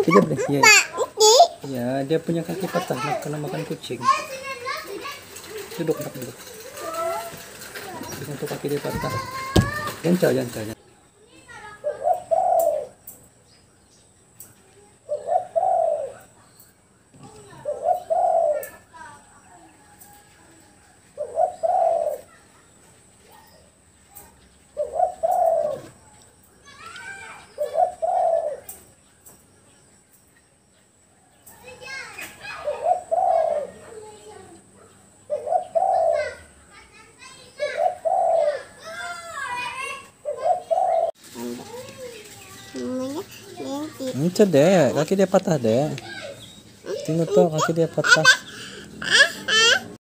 Kejap deh. Ya. Ya, dia punya kaki patah karena makan kucing. Duduk, duduk. Untuk kaki dia patah. Jangan. Itu deh, kaki dia patah deh. Tengok tuh, kaki dia patah.